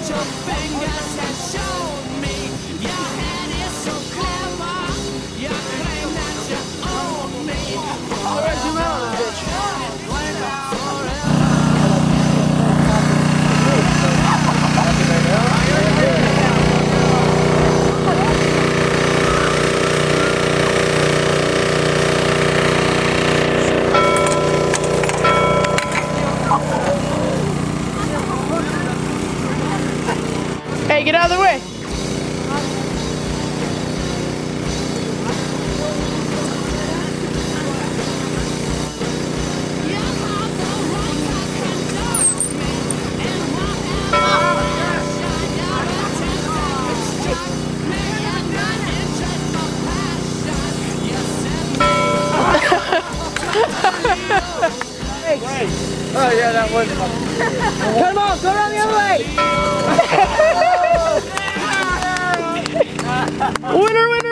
your fingers and showed me your head is so clever. You claim that you own me. Alright, zoom out on this bitch. Hey, get out of the way! Oh yeah, that was fun. Come on, go around the other way! Winner, winner!